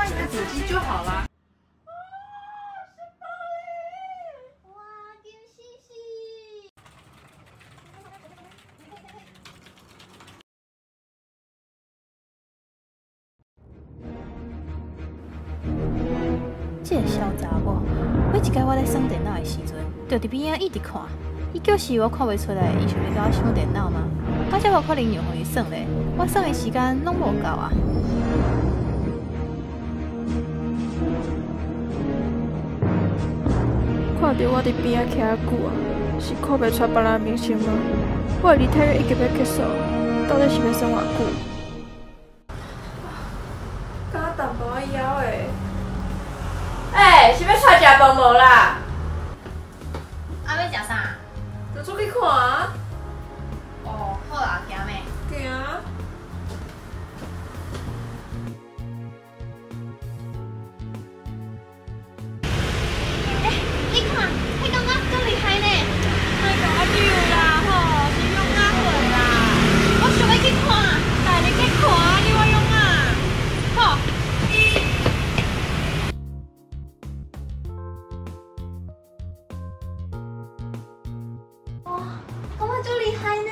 换一个主机就好啦。 这个小查某，每一摆我咧耍电脑的时阵，就伫边仔一直看。伊叫是我看袂出来，伊是咧甲我耍电脑吗？我才无可能让互伊耍咧，我耍的时间拢无够啊。 看到我伫边仔徛久啊，是看袂出别人明星吗？我的离太远已经要结束，到底是要耍偌久？敢若淡薄仔枵诶。 是要出食饭无啦？ 啊，要食啥？ 就出去看啊。 哦，好啦，行咩？ 行。 你看，迄感觉够厉害呢！ 莫甲我丢啦吼，是用啊会啦。 我想要去看， 带你去看啊，你我用啊。 好。哇，感觉足厉害呢！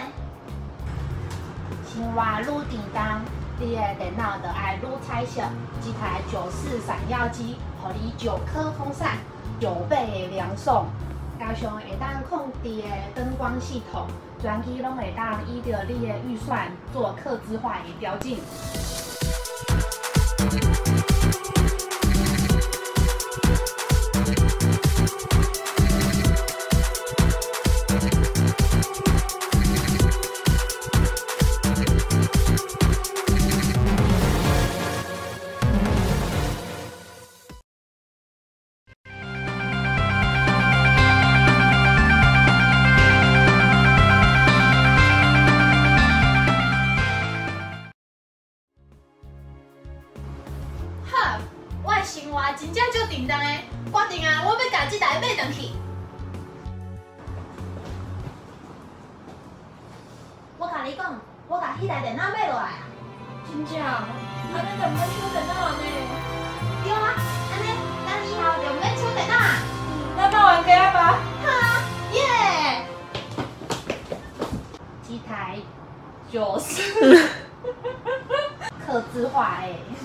生活愈简单，你的电脑就爱愈彩色。一台94闪耀机，予你9颗风扇，9倍的凉爽，加上会当控制的灯光系统，全机拢会当依照你的预算做客制化的调整。 我的生活真正足叮当的，决定啊，我要甲这台买转去。我甲你讲，我甲迄台电脑买落来啊。 真正，安尼就唔免抢电脑呢。 对啊，安尼咱以后就唔免抢电脑啊。 咱办完家吧。 好啊，耶！ 这台就是客制化的。